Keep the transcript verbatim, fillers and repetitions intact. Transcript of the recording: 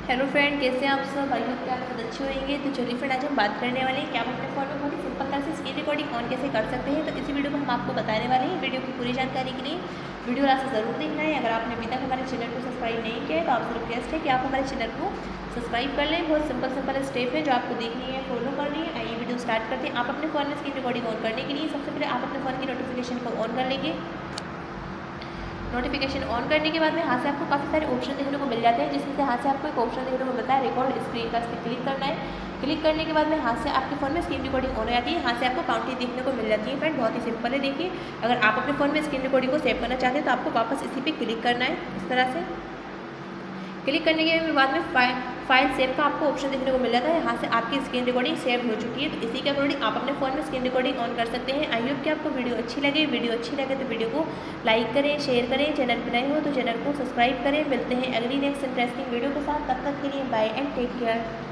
Hello friend, कैसे हैं आप सब? आई होप कि आप सब अच्छे होंगे। तो चलिए फ्रेंड, आज हम बात करने वाले हैं कि आप अपने फ़ोन में बहुत ही सिंपल तरह से स्क्रीन रिकॉर्डिंग ऑन कैसे कर सकते हैं। तो इसी वीडियो में हम आपको बताने वाले हैं। वीडियो की पूरी जानकारी के लिए वीडियो लास्ट तक ज़रूर देखना है। अगर आपने अभी तक हमारे चैनल को सब्सक्राइब नहीं किया है तो आपसे रिक्वेस्ट है कि आप हमारे चैनल को सब्सक्राइब कर लें। बहुत सिंपल सिंपल स्टेप है जो आपको देखनी है, फॉलो करनी है। आइए वीडियो स्टार्ट करते हैं। आप अपने फ़ोन में स्क्रीन रिकॉर्डिंग ऑन करने के लिए सबसे पहले आप अपने फ़ोन की नोटिफिकेशन को ऑन कर लेंगे। नोटिफिकेशन ऑन करने के बाद में यहाँ से आपको काफ़ी सारे ऑप्शन देखने को मिल जाते हैं, जिसमें से यहाँ से आपको एक ऑप्शन देखने को मिलता है रिकॉर्ड स्क्रीन का। इस पर क्लिक करना है। क्लिक करने के बाद में यहाँ से आपके फ़ोन में स्क्रीन रिकॉर्डिंग ऑन हो जाती है। यहाँ से आपको काउंटिंग देखने को मिल जाती है। फ्रेंड, बहुत ही सिंपल है। देखिए, अगर आप अपने फ़ोन में स्क्रीन रिकॉर्डिंग को सेव करना चाहते हैं तो आपको वापस इसी पर क्लिक करना है। इस तरह से क्लिक करने के बाद में फाइल फाइल सेव का आपको ऑप्शन देखने को मिल जाता है। यहाँ से आपकी स्क्रीन रिकॉर्डिंग सेव हो चुकी है। तो इसी के अकॉर्डिंग आप अपने फ़ोन में स्क्रीन रिकॉर्डिंग ऑन कर सकते हैं। आई होप कि आपको वीडियो अच्छी लगे। वीडियो अच्छी लगे तो वीडियो को लाइक करें, शेयर करें। चैनल पर नए हो तो चैनल को सब्सक्राइब करें। मिलते हैं अगली नेक्स्ट इंटरेस्टिंग वीडियो के साथ। तब तक के लिए बाय एंड टेक केयर।